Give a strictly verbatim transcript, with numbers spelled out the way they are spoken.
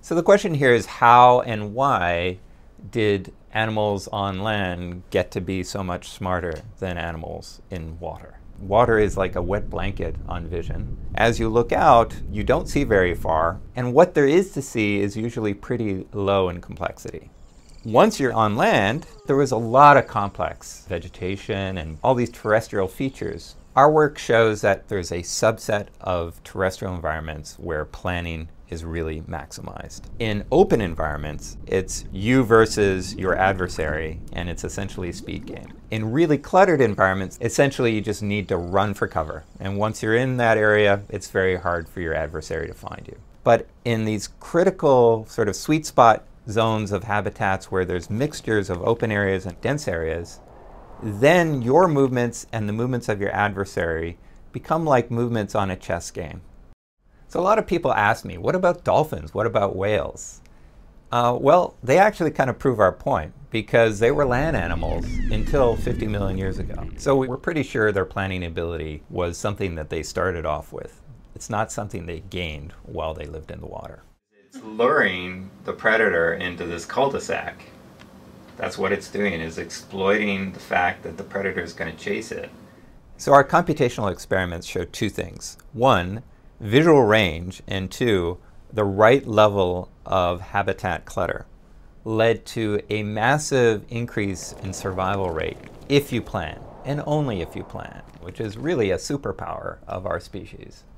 So the question here is how and why did animals on land get to be so much smarter than animals in water? Water is like a wet blanket on vision. As you look out, you don't see very far, and what there is to see is usually pretty low in complexity. Once you're on land, there was a lot of complex vegetation and all these terrestrial features. Our work shows that there's a subset of terrestrial environments where planning is really maximized. In open environments, it's you versus your adversary, and it's essentially a speed game. In really cluttered environments, essentially you just need to run for cover. And once you're in that area, it's very hard for your adversary to find you. But in these critical sort of sweet spot zones of habitats where there's mixtures of open areas and dense areas, then your movements and the movements of your adversary become like movements on a chess game. So a lot of people ask me, what about dolphins? What about whales? Uh, well, they actually kind of prove our point because they were land animals until fifty million years ago. So we're pretty sure their planning ability was something that they started off with. It's not something they gained while they lived in the water. It's luring the predator into this cul-de-sac. That's what it's doing, is exploiting the fact that the predator is going to chase it. So our computational experiments show two things. One, visual range, and two, the right level of habitat clutter led to a massive increase in survival rate if you plan, and only if you plan, which is really a superpower of our species.